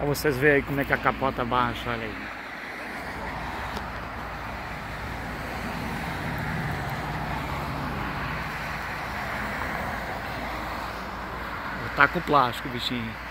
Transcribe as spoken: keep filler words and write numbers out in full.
Pra vocês verem aí como é que a capota baixa, olha aí. Tá com plástico, bichinho.